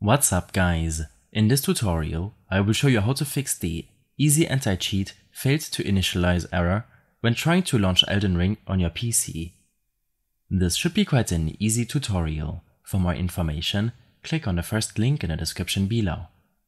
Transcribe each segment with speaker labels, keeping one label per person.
Speaker 1: What's up guys? In this tutorial, I will show you how to fix the EasyAntiCheat failed to initialize error when trying to launch Elden Ring on your PC. This should be quite an easy tutorial. For more information, click on the first link in the description below.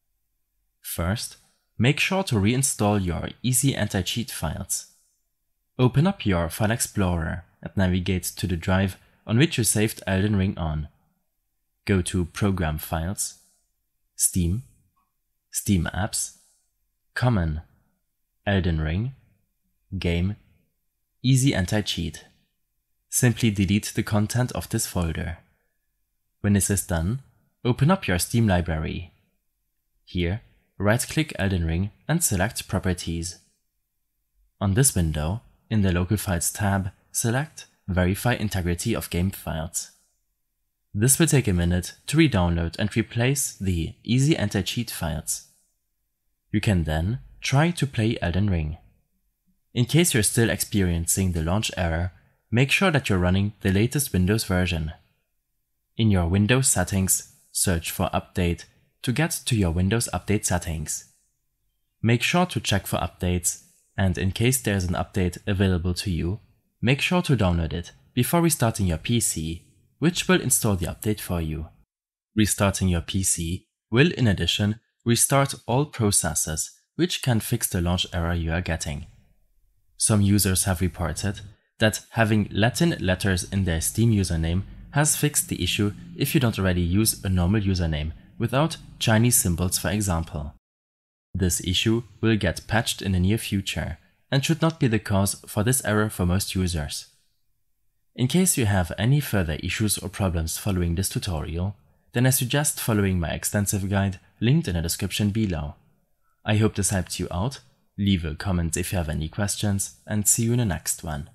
Speaker 1: First, make sure to reinstall your EasyAntiCheat files. Open up your File Explorer and navigate to the drive on which you saved Elden Ring on. Go to Program Files, Steam, Steam Apps, Common, Elden Ring, Game, EasyAntiCheat. Simply delete the content of this folder. When this is done, open up your Steam library. Here, right-click Elden Ring and select Properties. On this window, in the Local Files tab, select Verify Integrity of Game Files. This will take a minute to re-download and replace the EasyAntiCheat files. You can then try to play Elden Ring. In case you're still experiencing the launch error, make sure that you're running the latest Windows version. In your Windows settings, search for Update to get to your Windows Update settings. Make sure to check for updates, and in case there's an update available to you, make sure to download it before restarting your PC, which will install the update for you. Restarting your PC will in addition restart all processes, which can fix the launch error you are getting. Some users have reported that having Latin letters in their Steam username has fixed the issue if you don't already use a normal username without Chinese symbols, for example. This issue will get patched in the near future and should not be the cause for this error for most users. In case you have any further issues or problems following this tutorial, then I suggest following my extensive guide linked in the description below. I hope this helped you out. Leave a comment if you have any questions, and see you in the next one.